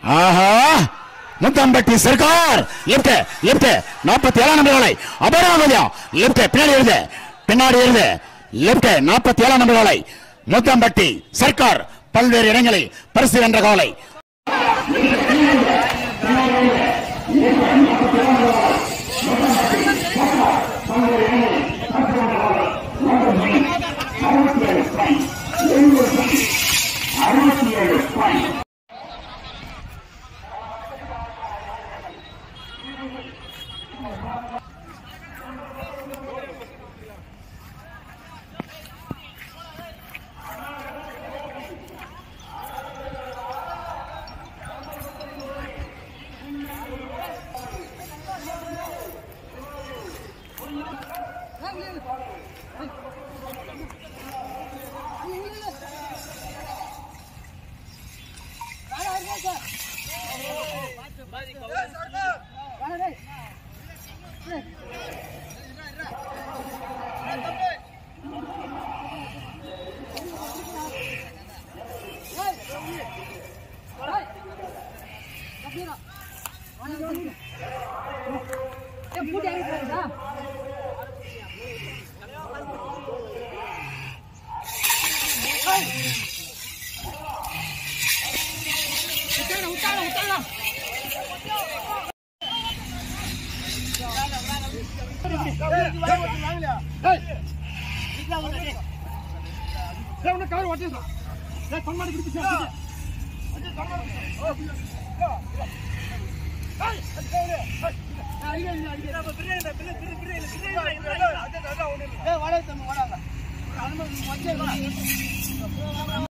ஆஹா முத்தம்பட்டி சர்க்கார் லெப்ட் 47 நம்பர்களை அபராதம் லெப்ட் பின்னாடி எழுது லெப்ட் 47 நம்பர்களை முத்தம்பட்டி சர்க்கார் பல்வேறு இடங்களில் பரிசு வென்ற காலை